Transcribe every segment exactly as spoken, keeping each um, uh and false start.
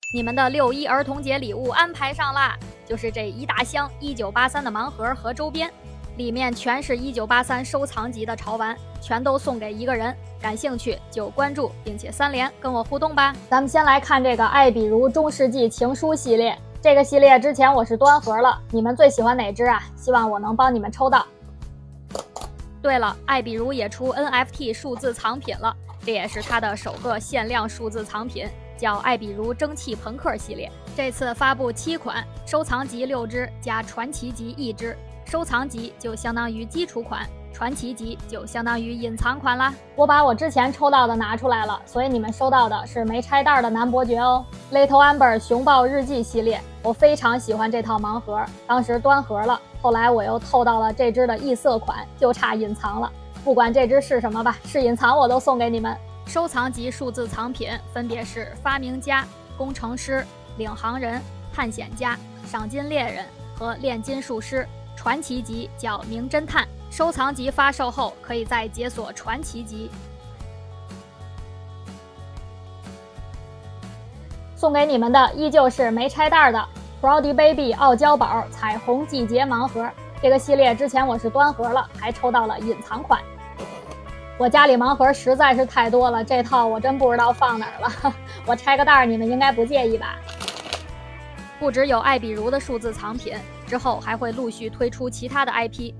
你们的六一儿童节礼物安排上啦，就是这一大箱一九八三的盲盒和周边，里面全是一九八三收藏级的潮玩，全都送给一个人。感兴趣就关注并且三连跟我互动吧。咱们先来看这个爱比如中世纪情书系列，这个系列之前我是端盒了，你们最喜欢哪只啊？希望我能帮你们抽到。对了，爱比如也出 N F T 数字藏品了，这也是它的首个限量数字藏品，叫爱比如蒸汽朋克系列。这次发布七款，收藏级六只加传奇级一只，收藏级就相当于基础款，传奇级就相当于隐藏款啦。我把我之前抽到的拿出来了，所以你们收到的是没拆袋的男伯爵哦。Little Amber 熊抱日记系列，我非常喜欢这套盲盒，当时端盒了，后来我又透到了这只的异色款，就差隐藏了。不管这只是什么吧，是隐藏我都送给你们。收藏级数字藏品分别是发明家、工程师、领航人、探险家、赏金猎人和炼金术师。传奇级叫名侦探，收藏级发售后可以再解锁传奇级。送给你们的依旧是没拆袋的 Brody Baby 傲娇宝彩虹季节盲盒，这个系列之前我是端盒了，还抽到了隐藏款。我家里盲盒实在是太多了，这套我真不知道放哪儿了，我拆个袋你们应该不介意吧？不只有爱比如的数字藏品，之后还会陆续推出其他的 I P。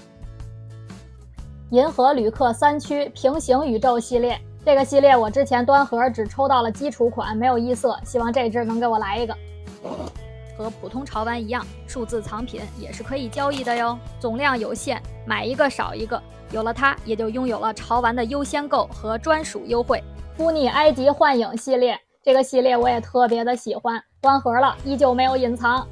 银河旅客三区平行宇宙系列，这个系列我之前端盒只抽到了基础款，没有异色，希望这只能给我来一个。和普通潮玩一样，数字藏品也是可以交易的哟，总量有限，买一个少一个。有了它，也就拥有了潮玩的优先购和专属优惠。乌尼埃及幻影系列，这个系列我也特别的喜欢，端盒了，依旧没有隐藏。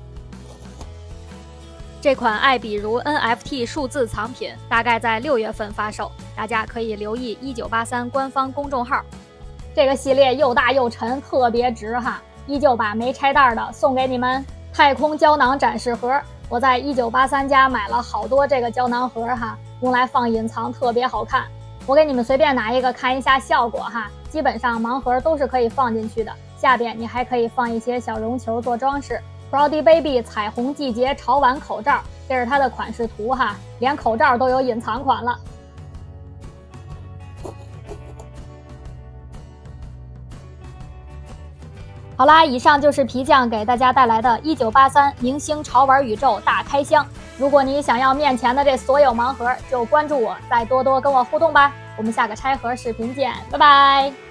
这款爱比如 N F T 数字藏品大概在六月份发售，大家可以留意一九八三官方公众号。这个系列又大又沉，特别值哈，依旧把没拆袋的送给你们。太空胶囊展示盒，我在一九八三家买了好多这个胶囊盒哈，用来放隐藏特别好看。我给你们随便拿一个看一下效果哈，基本上盲盒都是可以放进去的，下边你还可以放一些小绒球做装饰。Brody Baby 彩虹季节潮玩口罩，这是它的款式图哈，连口罩都有隐藏款了。好啦，以上就是皮匠给大家带来的一九八三明星潮玩宇宙大开箱。如果你想要面前的这所有盲盒，就关注我，再多多跟我互动吧。我们下个拆盒视频见，拜拜。